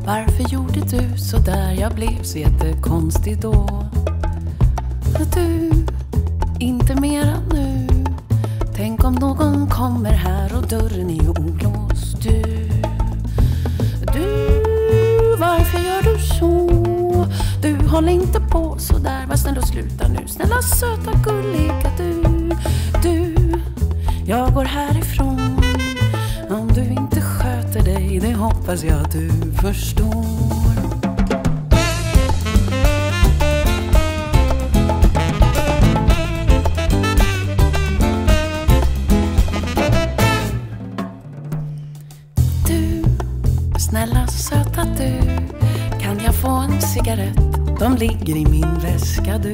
Varför gjorde du så där? Jag blev så jättekonstig då. Du, inte mera nu. Tänk om någon kommer här och dörren är olåst. Du, varför gör du så? Du håller inte på så där. Var snäll och sluta nu. Snälla söta gulliga du, jag går härifrån. Om du inte sköter dig, det hoppas jag att du förstår. Du, snälla söta du, kan jag få en cigarett? De ligger i min väska du.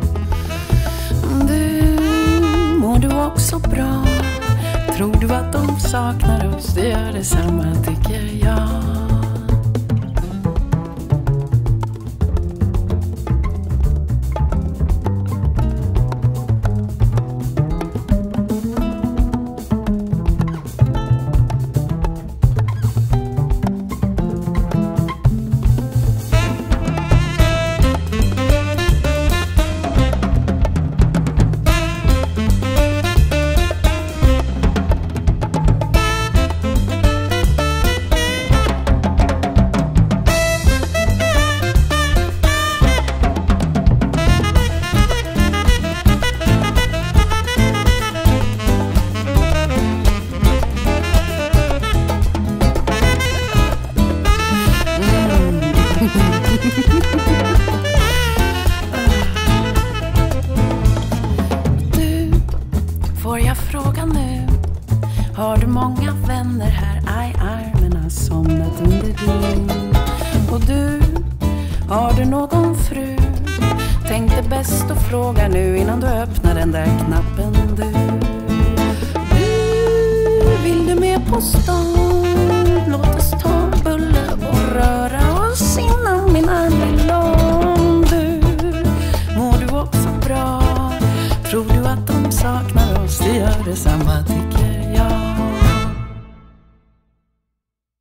Du, mår du också bra? Tror du att de saknar oss? Det gör detsamma tycker jag. Du, får jag fråga nu? Har du många vänner här? Aj, armen har somnat under din. Och du, har du någon fru? Tänk det bäst att fråga nu innan du öppnar den där knappen du. Du, vill du med på stan? Låt oss ta bulle och röra oss innan min arm blir lång. Du, mår du också bra? Tror du att de saknar oss? Det gör detsamma tycker